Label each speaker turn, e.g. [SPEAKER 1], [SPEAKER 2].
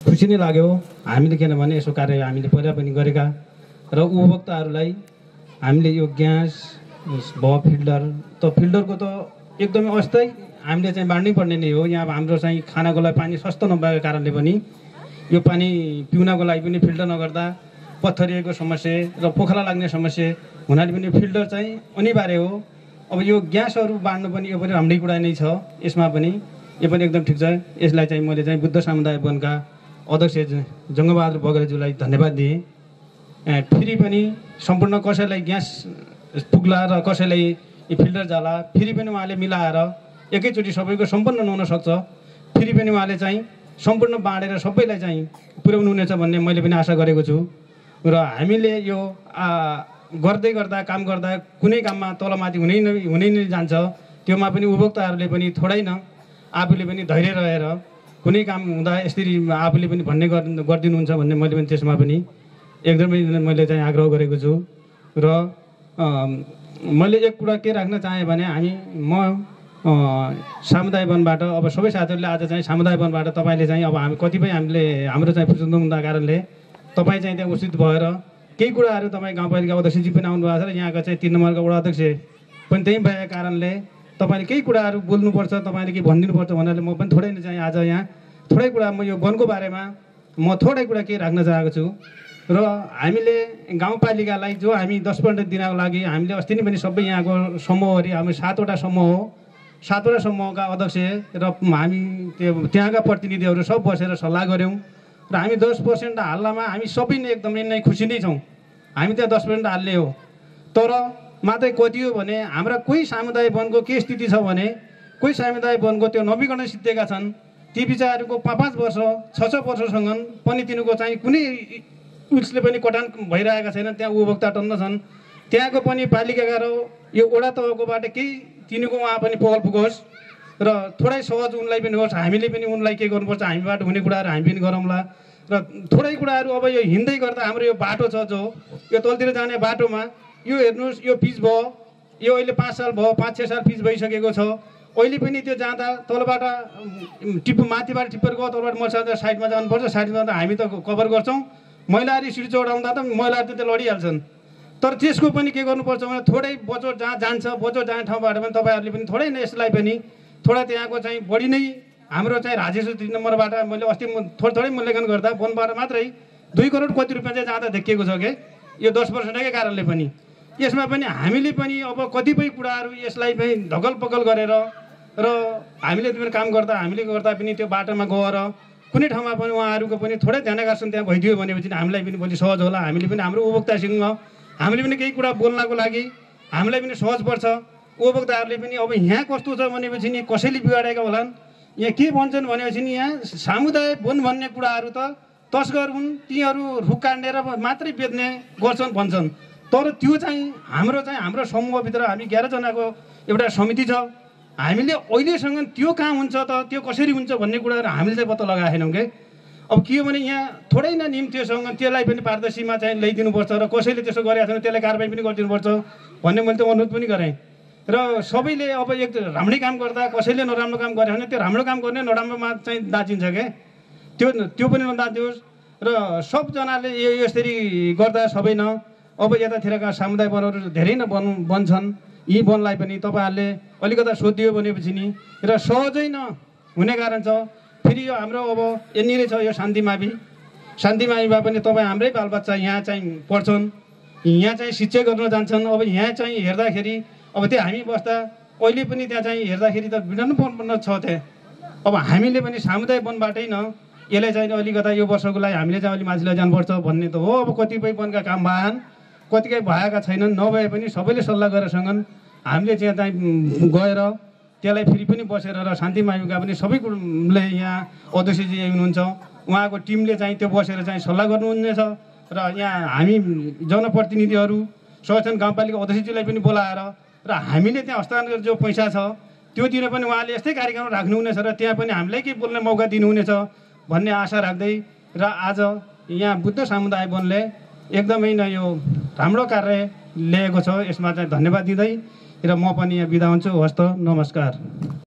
[SPEAKER 1] खुसी नै लाग्यो हामीले, किनभने यसो कार्य हामीले पहिला पनि गरेका र उपभोक्ताहरूलाई हामीले यो ग्यास भयो फिल्टर त फिल्टरको त एकदमै अस्थायी हामीले चाहिँ बाँड्नै पर्ने नै हो। यहाँ हाम्रो चाहिँ खानाको लागि पानी सस्तो नभएको कारणले पनि यो पानी पिउनको लागि पनि फिल्टर नगर्दा पत्थरिएको समस्या र पोखरा लाग्ने समस्या हुनाले पनि फिल्टर चाहिँ अनिवार्य हो। अब यो ग्यासहरू बाँड्नु पनि यो पनि राम्रै कुरा नै छ। यसमा पनि यो पनि एकदम ठिक छ। यसलाई चाहिँ मैले चाहिँ बुद्ध समुदाय वनका अध्यक्ष जङ्गबहादुर बगरेज्यूलाई धन्यवाद दिएँ। फेरि पनि सम्पूर्ण कसैलाई ग्यास पुग्ला र कसैलाई फिल्टर जाला फेरि पनि उहाँले मिलाएर एकैचोटि सबैको सम्पन्न हुन सक्छ। फेरि पनि उहाँले चाहिँ सम्पूर्ण बाँडेर सबैलाई चाहिँ पुर्याउनु हुनेछ भन्ने मैले पनि आशा गरेको छु। र हामीले यो गर्दै गर्दा काम गर्दा कुनै काममा तलमाथि हुनै नै जान्छ। त्योमा पनि उपभोक्ताहरूले पनि थोरै न आफूले पनि धैर्य रहेर कुनै काम हुँदा यसरी आफूले पनि भन्ने गरिदिनुहुन्छ भन्ने मैले पनि त्यसमा पनि एकदमै मैले चाहिँ आग्रह गरेको छु। र मैले एक कुरा के राख्न चाहेँ भने म समुदाय वनबाट अब सबै साथीहरूले आज चाहिँ समुदाय वनबाट तपाईँले चाहिँ अब कतिपय हामीले हाम्रो चाहिँ प्रचण्ड हुँदा कारणले तपाईँ चाहिँ त्यहाँ उपस्थित भएर केही कुराहरू तपाईँ गाउँपालिका अध्यक्षजी पनि आउनु भएको छ र यहाँको चाहिँ 3 नम्बरको वडा अध्यक्ष पनि त्यही भएको कारणले तपाईँले केही कुराहरू बोल्नुपर्छ, तपाईँले केही भनिदिनुपर्छ भन्नाले म पनि थोरै नै चाहिँ आज यहाँ थोरै कुरा म यो वनको बारेमा म थोरै कुरा केही राख्न चाहेको छु। र हामीले गाउँपालिकालाई जो हामी 10% दिनको लागि हामीले अस्ति नै पनि सबै यहाँको समूहहरू हामी 7वटा समूह हो, 7वटा समूहका अध्यक्ष र हामी त्यहाँका प्रतिनिधिहरू सब बसेर सल्लाह गऱ्यौँ र हामी 10% हाल्नमा हामी सबै नै एकदमै नै खुसी नै छौँ। हामी त्यहाँ 10% हाल्ने हो। तर मात्रै कति हो भने हाम्रा कोही सामुदायिक वनको के स्थिति छ भने कोही सामुदायिक वनको त्यो नवीकरण सिद्धिएका छन्। ती विचारहरूको 5-5 वर्ष 6-6 वर्षसँग पनि तिनीहरूको चाहिँ कुनै उसले पनि कटान भइरहेका छैन। त्यहाँ उपभोक्ता टन्न छन्। त्यहाँको पनि पालिकाका र यो वडा तहकोबाट केही तिनीको उहाँ पनि पहल पुगोस् र थोरै सहज उनलाई पनि होस्। हामीले पनि उनलाई के गर्नुपर्छ, हामीबाट हुने कुराहरू हामी पनि गरौँला। र थोरै कुराहरू अब यो हिँड्दै गर्दा हाम्रो यो बाटो छ जो यो तलतिर जाने बाटोमा यो हेर्नुहोस् यो पिच भयो, यो अहिले 5 साल भयो, 5-6 साल पिच भइसकेको छ। अहिले पनि त्यो जाँदा तलबाट माथिबाट टिप्पर गयो, तलबाट मर्छ साइडमा जानुपर्छ। साइडमा जाँदा हामी त कभर गर्छौँ। मैलाहरू सिट चढाउँदा त मैलाहरू त लडिहाल्छन्। तर त्यसको पनि के गर्नुपर्छ भने थोरै बचोट जहाँ जान्छ बचोट जाने ठाउँबाट पनि तपाईँहरूले पनि थोरै नै यसलाई पनि थोडा त्यहाँको चाहिँ बढी नै हाम्रो चाहिँ राजेश्वर 3 नम्बरबाट मैले अस्ति थोरै मूल्याङ्कन गर्दा वनबाट मात्रै 2 करोड कति रुपियाँ चाहिँ जाँदा देखिएको छ के यो 10%कै कारणले पनि। यसमा पनि हामीले पनि अब कतिपय कुराहरू यसलाई पनि ढकल पकल गरेर र हामीले पनि काम गर्दा पनि त्यो बाटोमा गएर कुनै ठाउँमा पनि उहाँहरूको पनि थोरै ध्यान आकर्षण त्यहाँ भइदियो भनेपछि हामीलाई पनि भोलि सहज होला। हामीले पनि हाम्रो उपभोक्तासँग हामीले पनि केही कुरा बोल्नको लागि हामीलाई पनि सहज पर्छ। उपभोक्ताहरूले पनि अब यहाँ कस्तो छ भनेपछि नि कसैले बिगाडेका होलान्। यहाँ के भन्छन् भनेपछि नि यहाँ सामुदायिक वन भन्ने कुराहरू त तस्कर हुन्, तीहरू रुख काटेर मात्रै बेच्ने गर्छन् भन्छन्। तर त्यो चाहिँ हाम्रो समूहभित्र हामी 11 जनाको एउटा समिति छ। हामीले अहिलेसँग त्यो कहाँ हुन्छ त त्यो कसरी हुन्छ भन्ने कुराहरू हामीले चाहिँ पत्ता लगाएका छैनौँ के। अब के हो भने यहाँ थोरै न नियम त्योसँग त्यसलाई पनि पारदर्शीमा चाहिँ ल्याइदिनुपर्छ र कसैले त्यसो गरेका छैन त्यसलाई कारबाही पनि गरिदिनुपर्छ भन्ने मैले त अनुरोध पनि गरेँ। र सबैले अब एक राम्रै काम गर्दा कसैले नराम्रो काम गरे भने त्यो राम्रो काम गर्ने नराम्रोमा चाहिँ दाचिन्छ के, त्यो पनि नदाचियोस्। र सबजनाले यसरी गर्दा सबै न अब यतातिरका सामुदायिक वनहरू धेरै नै बन्छन्। यी वनलाई पनि तपाईँहरूले अलिकता सोधियो भनेपछि नि र सहजै न हुने कारण छ। फेरि यो हाम्रो अब यहाँनिर छ यो शान्तिमाविमा पनि तपाईँ हाम्रै बालबच्चा यहाँ चाहिँ पढ्छन्, यहाँ चाहिँ शिक्षा गर्न जान्छन्। अब यहाँ चाहिँ हेर्दाखेरि अब त्यो हामी बस्दा अहिले पनि त्यहाँ चाहिँ हेर्दाखेरि त बिराउनु छ त्यहाँ। अब हामीले पनि सामुदायिक वनबाटै न यसलाई चाहिँ अलिकता यो वर्षको लागि हामीले चाहिँ अलिक मान्छेलाई जानुपर्छ भन्ने त हो। अब कतिपय वनका काम भएन, कतिपय भएका छैनन्। नभए पनि सबैले सल्लाह गरेसँगन् हामीले चाहिँ गएर त्यसलाई फेरि पनि बसेर र शान्तिमाविका पनि सबैले यहाँ अध्यक्षजी हुनुहुन्छ उहाँको टिमले चाहिँ त्यो बसेर चाहिँ सल्लाह गर्नुहुनेछ। र यहाँ हामी जनप्रतिनिधिहरू सचेतन गाउँपालिका अध्यक्षजीलाई पनि बोलाएर र हामीले त्यहाँ हस्तान्तरण जो पैसा छ त्योतिर पनि उहाँले यस्तै कार्यक्रम राख्नुहुनेछ र त्यहाँ पनि हामीलाई केही बोल्ने मौका दिनुहुनेछ भन्ने आशा राख्दै र आज यहाँ बुद्ध समुदाय वनले एकदमै न यो राम्रो कार्य ल्याएको छ। यसमा चाहिँ धन्यवाद दिँदै र म पनि यहाँ बिदा हुन्छु। हस्त नमस्कार।